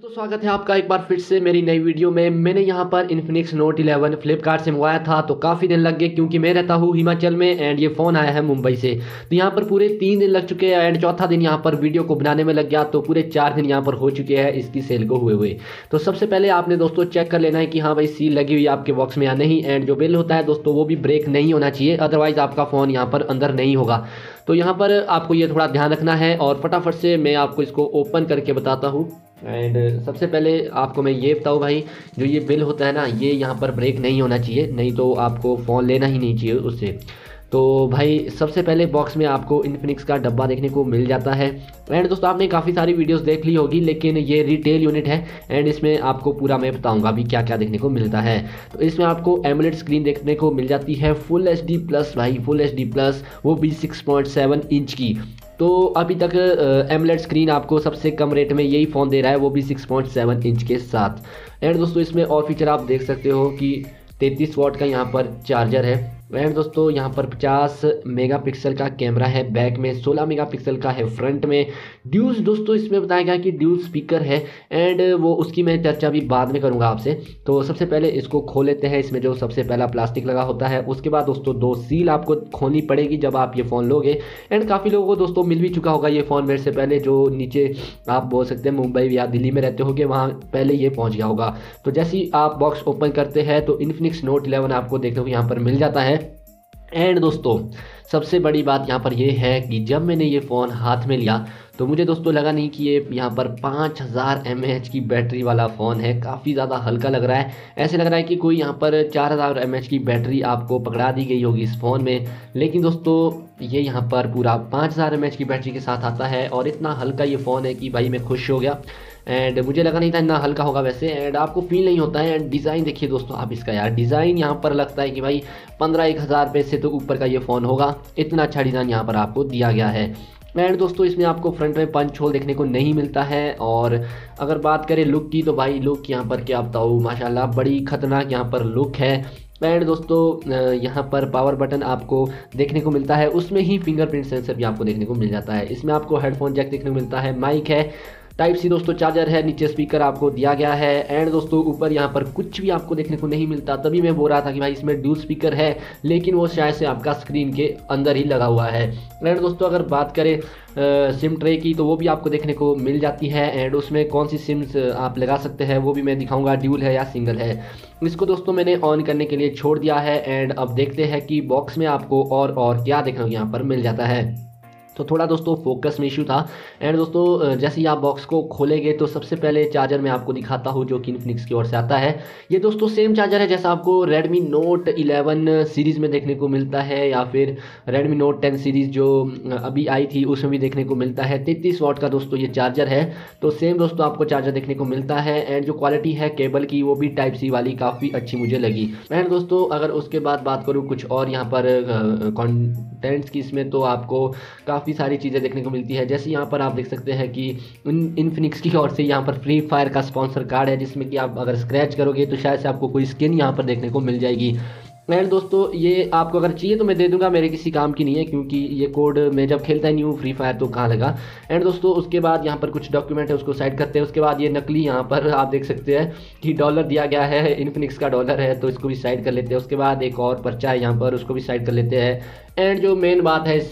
दोस्तों स्वागत है आपका एक बार फिर से मेरी नई वीडियो में। मैंने यहाँ पर इन्फिनिक्स नोट 11 फ्लिपकार्ट से मंगवाया था तो काफ़ी दिन लग गए क्योंकि मैं रहता हूँ हिमाचल में एंड ये फ़ोन आया है मुंबई से। तो यहाँ पर पूरे 3 दिन लग चुके हैं एंड चौथा दिन यहाँ पर वीडियो को बनाने में लग गया, तो पूरे 4 दिन यहाँ पर हो चुके हैं इसकी सेल को हुए। तो सबसे पहले आपने दोस्तों चेक कर लेना है कि हाँ भाई सील लगी हुई है आपके बॉक्स में या नहीं, एंड जो बिल होता है दोस्तों वो भी ब्रेक नहीं होना चाहिए, अदरवाइज़ आपका फ़ोन यहाँ पर अंदर नहीं होगा। तो यहाँ पर आपको ये थोड़ा ध्यान रखना है और फटाफट से मैं आपको इसको ओपन करके बताता हूँ। एंड सबसे पहले आपको मैं ये बताऊँ भाई, जो ये बिल होता है ना ये यहाँ पर ब्रेक नहीं होना चाहिए, नहीं तो आपको फ़ोन लेना ही नहीं चाहिए उससे। तो भाई सबसे पहले बॉक्स में आपको इन्फिनिक्स का डब्बा देखने को मिल जाता है। एंड दोस्तों आपने काफ़ी सारी वीडियोस देख ली होगी, लेकिन ये रिटेल यूनिट है एंड इसमें आपको पूरा मैं बताऊंगा अभी क्या क्या देखने को मिलता है। तो इसमें आपको एमोलेड स्क्रीन देखने को मिल जाती है फुल एचडी प्लस, भाई फुल एचडी प्लस, वो भी 6.7 इंच की। तो अभी तक एमोलेड स्क्रीन आपको सबसे कम रेट में यही फ़ोन दे रहा है, वो भी 6.7 इंच के साथ। एंड दोस्तों इसमें और फीचर आप देख सकते हो कि 33 वाट का यहाँ पर चार्जर है। एंड दोस्तों यहाँ पर 50 मेगापिक्सल का कैमरा है, बैक में 16 मेगापिक्सल का है, फ्रंट में ड्यूस दोस्तों इसमें बताया गया कि ड्यूस स्पीकर है एंड वो उसकी मैं चर्चा भी बाद में करूँगा आपसे। तो सबसे पहले इसको खोल लेते हैं। इसमें जो सबसे पहला प्लास्टिक लगा होता है, उसके बाद दोस्तों 2 सील आपको खोलनी पड़ेगी जब आप ये फ़ोन लोगे। एंड काफ़ी लोगों को दोस्तों मिल भी चुका होगा ये फ़ोन मेरे से पहले, जो नीचे आप बोल सकते हैं मुंबई या दिल्ली में रहते होगे वहाँ पहले ये पहुँच गया होगा। तो जैसे ही आप बॉक्स ओपन करते हैं तो इन्फिनिक्स नोट 11 आपको देखने को यहाँ पर मिल जाता है। एंड दोस्तों सबसे बड़ी बात यहाँ पर ये है कि जब मैंने ये फ़ोन हाथ में लिया तो मुझे दोस्तों लगा नहीं कि ये यहाँ पर 5000 mAh की बैटरी वाला फ़ोन है। काफ़ी ज़्यादा हल्का लग रहा है, ऐसे लग रहा है कि कोई यहाँ पर 4000 mAh की बैटरी आपको पकड़ा दी गई होगी इस फ़ोन में। लेकिन दोस्तों ये यहाँ पर पूरा 5000 mAh की बैटरी के साथ आता है और इतना हल्का ये फ़ोन है कि भाई मैं खुश हो गया। एंड मुझे लगा नहीं था इतना हल्का होगा वैसे, एंड आपको फील नहीं होता है। एंड डिज़ाइन देखिए दोस्तों आप इसका, यार डिज़ाइन यहाँ पर लगता है कि भाई 15-1000 रुपये से तो ऊपर का ये फ़ोन होगा, इतना अच्छा डिज़ाइन यहाँ पर आपको दिया गया है। एंड दोस्तों इसमें आपको फ्रंट में पंच होल देखने को नहीं मिलता है। और अगर बात करें लुक की तो भाई लुक यहाँ पर क्या बताऊँ, माशाल्लाह बड़ी ख़तरनाक यहाँ पर लुक है। एंड दोस्तों यहाँ पर पावर बटन आपको देखने को मिलता है, उसमें ही फिंगरप्रिंट सेंसर भी आपको देखने को मिल जाता है। इसमें आपको हेडफोन जैक देखने को मिलता है, माइक है, टाइप सी दोस्तों चार्जर है, नीचे स्पीकर आपको दिया गया है। एंड दोस्तों ऊपर यहाँ पर कुछ भी आपको देखने को नहीं मिलता, तभी मैं बोल रहा था कि भाई इसमें ड्यूल स्पीकर है, लेकिन वो शायद से आपका स्क्रीन के अंदर ही लगा हुआ है। एंड दोस्तों अगर बात करें सिम ट्रे की तो वो भी आपको देखने को मिल जाती है एंड उसमें कौन सी सिम्स आप लगा सकते हैं वो भी मैं दिखाऊंगा, ड्यूल है या सिंगल है। इसको दोस्तों मैंने ऑन करने के लिए छोड़ दिया है एंड अब देखते हैं कि बॉक्स में आपको और क्या देखने को यहाँ पर मिल जाता है। तो थोड़ा दोस्तों फोकस में इशू था। एंड दोस्तों जैसे ही आप बॉक्स को खोलेंगे तो सबसे पहले चार्जर मैं आपको दिखाता हूँ जो कि इन्फिनिक्स की ओर से आता है। ये दोस्तों सेम चार्जर है जैसा आपको Redmi Note 11 सीरीज़ में देखने को मिलता है या फिर Redmi Note 10 सीरीज़ जो अभी आई थी उसमें भी देखने को मिलता है। 33 वाट का दोस्तों ये चार्जर है, तो सेम दोस्तों आपको चार्जर देखने को मिलता है। एंड जो क्वालिटी है केबल की वो भी टाइप सी वाली काफ़ी अच्छी मुझे लगी। एंड दोस्तों अगर उसके बाद बात करूँ कुछ और यहाँ पर कॉन्टेंट्स की, इसमें तो आपको काफ़ी सारी चीज़ें देखने को मिलती है। जैसे यहाँ पर आप देख सकते हैं कि इन्फिनिक्स की ओर से यहाँ पर फ्री फायर का स्पॉन्सर कार्ड है, जिसमें कि आप अगर स्क्रैच करोगे तो शायद से आपको कोई स्किन यहाँ पर देखने को मिल जाएगी। एंड दोस्तों ये आपको अगर चाहिए तो मैं दे दूंगा, मेरे किसी काम की नहीं है क्योंकि ये कोड मैं जब खेलता ही नहीं हूँ फ्री फायर तो कहाँ लगा। एंड दोस्तों उसके बाद यहाँ पर कुछ डॉक्यूमेंट है उसको साइड करते हैं। उसके बाद ये नकली यहाँ पर आप देख सकते हैं कि डॉलर दिया गया है, इन्फिनिक्स का डॉलर है, तो इसको भी साइड कर लेते हैं। उसके बाद एक और पर्चा है यहाँ पर, उसको भी साइड कर लेते हैं। एंड जो मेन बात है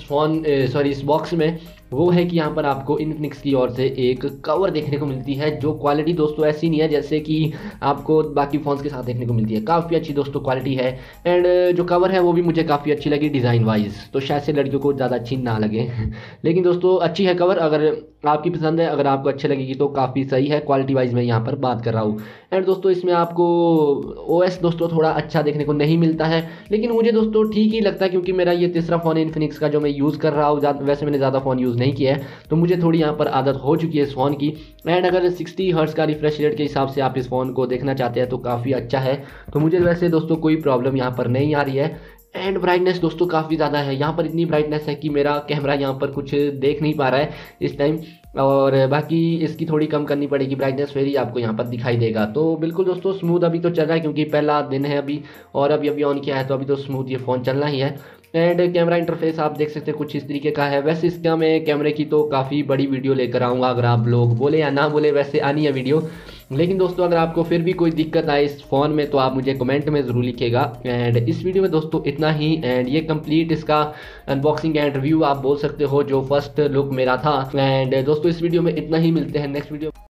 इस बॉक्स में वो है कि यहाँ पर आपको इन्फिनिक्स की ओर से एक कवर देखने को मिलती है, जो क्वालिटी दोस्तों ऐसी नहीं है जैसे कि आपको बाकी फ़ोन्स के साथ देखने को मिलती है, काफ़ी अच्छी दोस्तों क्वालिटी है। एंड जो कवर है वो भी मुझे काफ़ी अच्छी लगी डिज़ाइन वाइज, तो शायद से लड़कियों को ज़्यादा अच्छी ना लगे लेकिन दोस्तों अच्छी है कवर, अगर आपकी पसंद है, अगर आपको अच्छी लगेगी तो काफ़ी सही है क्वालिटी वाइज मैं यहाँ पर बात कर रहा हूँ। एंड दोस्तों इसमें आपको OS दोस्तों थोड़ा अच्छा देखने को नहीं मिलता है, लेकिन मुझे दोस्तों ठीक ही लगता है क्योंकि मेरा ये तीसरा फ़ोन है इन्फिनिक्स का जो मैं यूज़ कर रहा हूँ। वैसे मैंने ज़्यादा फ़ोन यूज़ नहीं किया है तो मुझे थोड़ी यहाँ पर आदत हो चुकी है इस फ़ोन की। एंड अगर 60 हर्ट्ज़ का रिफ्रेश रेट के हिसाब से आप इस फ़ोन को देखना चाहते हैं तो काफ़ी अच्छा है, तो मुझे वैसे दोस्तों कोई प्रॉब्लम यहाँ पर नहीं आ रही है। एंड ब्राइटनेस दोस्तों काफ़ी ज़्यादा है, यहाँ पर इतनी ब्राइटनेस है कि मेरा कैमरा यहाँ पर कुछ देख नहीं पा रहा है इस टाइम, और बाकी इसकी थोड़ी कम करनी पड़ेगी ब्राइटनेस, फिर ही आपको यहाँ पर दिखाई देगा। तो बिल्कुल दोस्तों स्मूथ अभी तो चल रहा है क्योंकि पहला दिन है अभी, और अभी ऑन किया है तो अभी तो स्मूथ ये फ़ोन चलना ही है। एंड कैमरा इंटरफेस आप देख सकते हैं कुछ इस तरीके का है। वैसे इसका मैं कैमरे की तो काफ़ी बड़ी वीडियो लेकर आऊँगा, अगर आप लोग बोले या ना बोले वैसे आनी है वीडियो। लेकिन दोस्तों अगर आपको फिर भी कोई दिक्कत आए इस फ़ोन में तो आप मुझे कमेंट में ज़रूर लिखिएगा। एंड इस वीडियो में दोस्तों इतना ही। एंड ये कंप्लीट इसका अनबॉक्सिंग एंड रिव्यू आप बोल सकते हो, जो फर्स्ट लुक मेरा था। एंड दोस्तों इस वीडियो में इतना ही, मिलते हैं नेक्स्ट वीडियो।